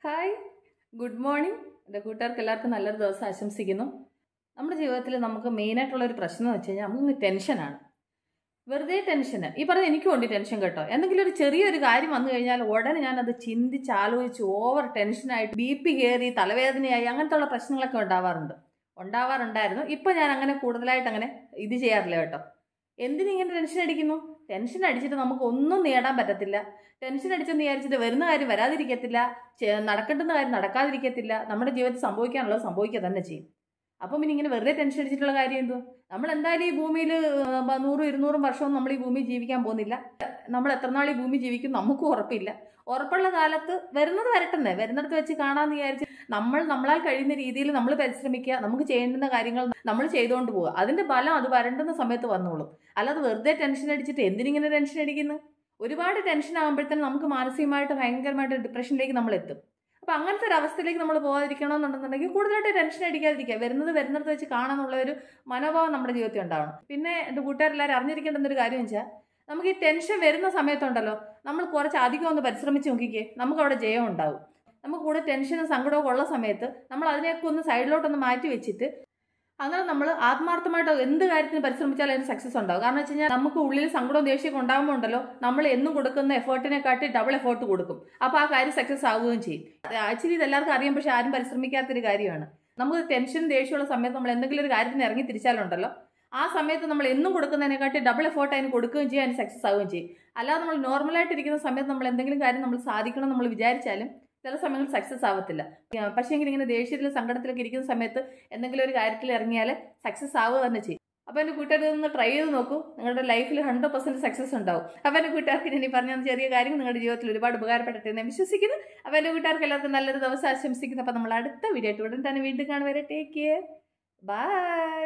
Hi, good morning. എൻ്റെ കൂട്ടുകാർക്ക് എല്ലാവർക്കും നല്ലൊരു ദിവസം ആശംസിക്കുന്നു. നമ്മുടെ ജീവിതത്തിൽ നമുക്ക് മെയിനായിട്ടുള്ളൊരു പ്രശ്നം എന്ന് വെച്ച് കഴിഞ്ഞാൽ നമുക്ക് ടെൻഷനാണ്. വെറുതെ ടെൻഷന്. ഈ പറഞ്ഞ എനിക്കും ഉണ്ട് ടെൻഷൻ കേട്ടോ. എന്തെങ്കിലും ഒരു ചെറിയൊരു കാര്യം വന്നു കഴിഞ്ഞാൽ ഉടനെ ഞാനത് ചിന്തിച്ചാലോചിച്ച് ഓവർ ടെൻഷനായിട്ട് BP കയറി തലവേദനയായി അങ്ങനത്തെ ഉള്ള പ്രശ്നങ്ങളൊക്കെ ഉണ്ടാവാറുണ്ടായിരുന്നു. ഇപ്പം ഞാൻ അങ്ങനെ കൂടുതലായിട്ട് അങ്ങനെ ഇത് ചെയ്യാറില്ല കേട്ടോ. എന്തിനിങ്ങനെ ടെൻഷൻ അടിക്കുന്നു? ടെൻഷൻ അടിച്ചിട്ട് നമുക്ക് ഒന്നും നേടാൻ പറ്റത്തില്ല. ടെൻഷൻ അടിച്ചെന്ന് വിചാരിച്ചിട്ട് വരുന്ന കാര്യം വരാതിരിക്കത്തില്ല, നടക്കേണ്ടുന്ന കാര്യം നടക്കാതിരിക്കത്തില്ല. നമ്മുടെ ജീവിതത്തിൽ സംഭവിക്കാനുള്ളത് സംഭവിക്കുക തന്നെ ചെയ്യും. അപ്പം പിന്നെ ഇങ്ങനെ വെറുതെ ടെൻഷൻ അടിച്ചിട്ടുള്ള കാര്യം എന്തോ? നമ്മൾ എന്തായാലും ഈ ഭൂമിയിൽ 100-200 വർഷവും നമ്മൾ ഈ ഭൂമിയിൽ ജീവിക്കാൻ പോകുന്നില്ല. നമ്മൾ എത്ര നാൾ ഈ ഭൂമി ജീവിക്കും നമുക്കും ഉറപ്പില്ല. ഉറപ്പുള്ള കാലത്ത് വരുന്നത് വരട്ടെന്നേ, വരുന്നിടത്ത് വെച്ച് കാണാമെന്ന് വിചാരിച്ച് നമ്മളാൽ കഴിയുന്ന രീതിയിൽ നമ്മൾ പരിശ്രമിക്കുക, നമുക്ക് ചെയ്യേണ്ടുന്ന കാര്യങ്ങൾ നമ്മൾ ചെയ്തുകൊണ്ട് പോവുക. അതിന്റെ ഫലം അത് വരേണ്ടുന്ന സമയത്ത് വന്നോളും. അല്ലാതെ വെറുതെ ടെൻഷൻ അടിച്ചിട്ട് എന്തിനിങ്ങനെ ടെൻഷൻ അടിക്കുന്നു? ഒരുപാട് ടെൻഷൻ ആകുമ്പോഴത്തേനും നമുക്ക് മാനസികമായിട്ട് ഭയങ്കരമായിട്ട് ഡിപ്രഷനിലേക്ക് നമ്മൾ എത്തും. അപ്പം അങ്ങനത്തെ ഒരു അവസ്ഥയിലേക്ക് നമ്മൾ പോകാതിരിക്കണമെന്നുണ്ടെന്നുണ്ടെങ്കിൽ കൂടുതലായിട്ട് ടെൻഷൻ അടിക്കാതിരിക്കുക, വരുന്നിടത്ത് വെച്ച് കാണാനുള്ള ഒരു മനോഭാവം നമ്മുടെ ജീവിതത്തിൽ ഉണ്ടാവണം. പിന്നെ എൻ്റെ കൂട്ടുകാരെല്ലാവരും അറിഞ്ഞിരിക്കേണ്ടുന്ന ഒരു കാര്യം വെച്ചാൽ, നമുക്ക് ഈ ടെൻഷൻ വരുന്ന സമയത്തുണ്ടല്ലോ, നമ്മൾ കുറച്ച് അധികം ഒന്ന് പരിശ്രമിച്ച് നോക്കിക്കേ, നമുക്ക് അവിടെ ജയം ഉണ്ടാവും. നമുക്ക് കൂടെ ടെൻഷനും സങ്കടവും ഉള്ള സമയത്ത് നമ്മൾ അതിനെയൊക്കെ ഒന്ന് സൈഡിലോട്ടൊന്ന് മാറ്റി വെച്ചിട്ട് അങ്ങനെ നമ്മൾ ആത്മാർത്ഥമായിട്ട് എന്ത് കാര്യത്തിന് പരിശ്രമിച്ചാലും അതിന് സക്സസ് ഉണ്ടാവും. കാരണം വെച്ച് കഴിഞ്ഞാൽ നമുക്ക് ഉള്ളിൽ സങ്കടവും ദേഷ്യമൊക്കെ ഉണ്ടാകുമ്പോൾ ഉണ്ടല്ലോ, നമ്മൾ എന്നും കൊടുക്കുന്ന എഫേർട്ടിനെക്കാട്ടി ഡബിൾ എഫേർട്ട് കൊടുക്കും. അപ്പോൾ ആ കാര്യം സക്സസ് ആവുകയും ചെയ്യും. ആക്ച്വലി ഇത് എല്ലാവർക്കും അറിയാം, പക്ഷെ ആരും പരിശ്രമിക്കാത്തൊരു കാര്യമാണ്. നമുക്ക് ടെൻഷൻ ദേഷ്യമുള്ള സമയത്ത് നമ്മൾ എന്തെങ്കിലും ഒരു കാര്യത്തിന് ഇറങ്ങി തിരിച്ചാലുണ്ടല്ലോ, ആ സമയത്ത് നമ്മൾ എന്നും കൊടുക്കുന്നതിനെക്കാട്ടി ഡബിൾ എഫേർട്ട് അതിന് കൊടുക്കുകയും ചെയ്യും, അതിന് സക്സസ് ആവുകയും ചെയ്യും. അല്ലാതെ നമ്മൾ നോർമലായിട്ട് ഇരിക്കുന്ന സമയത്ത് നമ്മൾ എന്തെങ്കിലും കാര്യം നമ്മൾ സാധിക്കണം നമ്മൾ വിചാരിച്ചാലും ചില സമയങ്ങളിൽ സക്സസ് ആവത്തില്ല. പക്ഷേ എങ്കിൽ ഇങ്ങനെ ദേഷ്യത്തിലും സങ്കടത്തിലൊക്കെ ഇരിക്കുന്ന സമയത്ത് എന്തെങ്കിലും ഒരു കാര്യത്തിൽ ഇറങ്ങിയാൽ സക്സസ് ആവുക തന്നെ ചെയ്യും. അപ്പോൾ എൻ്റെ കൂട്ടുകാർ ഇതൊന്ന് ട്രൈ ചെയ്ത് നോക്കൂ, നിങ്ങളുടെ ലൈഫിൽ 100% സക്സസ് ഉണ്ടാവും. അപ്പോൾ എൻ്റെ കൂട്ടുകാർക്ക് ഇനി പറഞ്ഞ ചെറിയ കാര്യങ്ങൾ നിങ്ങളുടെ ജീവിതത്തിൽ ഒരുപാട് ഉപകാരപ്പെടട്ടെ എന്ന് വിശ്വസിക്കുന്നു. അപ്പോൾ എൻ്റെ കൂട്ടുകാർക്ക് എല്ലാവർക്കും നല്ലൊരു ദിവസം ആശംസിക്കുന്നു. അപ്പോൾ നമ്മൾ അടുത്ത വീഡിയോ ആയിട്ട് ഉടൻ തന്നെ വീണ്ടും കാണുവരെ. Take care, by.